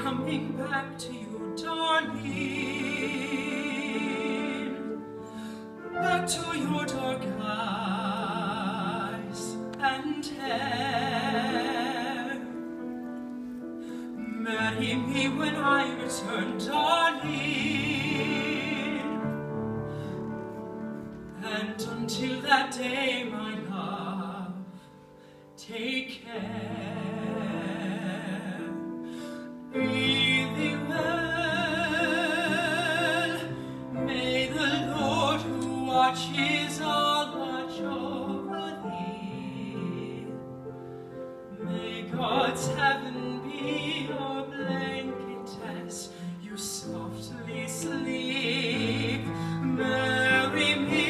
coming back to you, darling, back to your dark eyes and hair. Marry me when I return, darling, and until that day, my love, take care. Be thee well, may the Lord who watches all watch over thee. May God's heaven be your blanket as you softly sleep. Marry me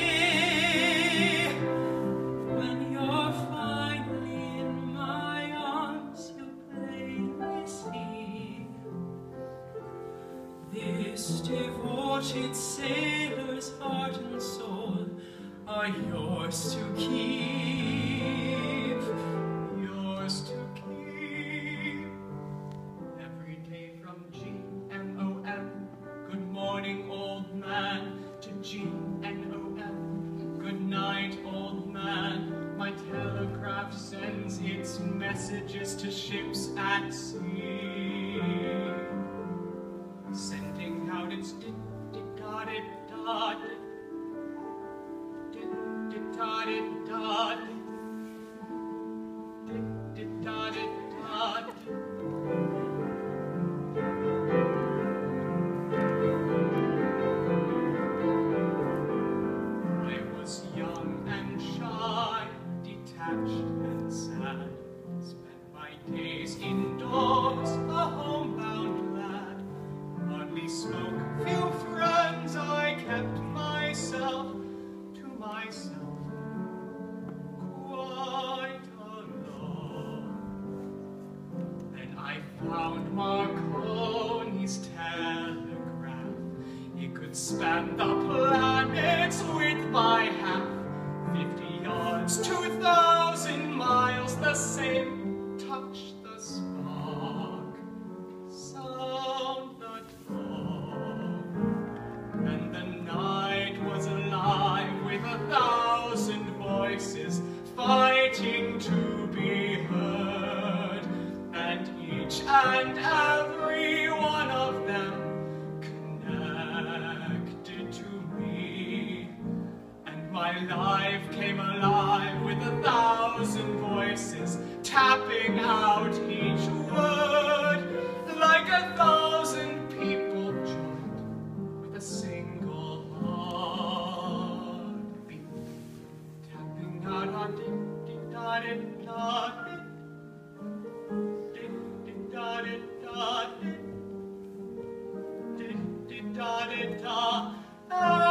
when you're finally in my arms, you'll plainly see. This devoted sailor's heart and soul are yours to keep, yours to keep. Every day from G-M-O-M, good morning, old man, to G-N-O-M, good night, old man. My telegraph sends its messages to ships at sea, sending out its dit-dit-da-dit-da-dit, dit-dit-da-dit-da-dit, dit-dit-da-dit-da-dit. I was young and shy, detached and sad, spent my days indoors, a homebound lad. Hardly spoke, few friends, I kept myself to myself, quite alone. Then I found Marconi's telegraph. It could span the planets with my half. 50 yards, 2,000 miles, the same touch, the spark, sound the tone. And the night was alive with 1,000 voices fighting to be heard, and each and every one of them connected to me. And my life came alive with 1,000 voices tapping out each word, like 1,000 people joined with a single heartbeat, tapping out on dit-dit-da-dit-da-dit, dit-dit-da-dit-da-dit, dit-dit-da-dit-da.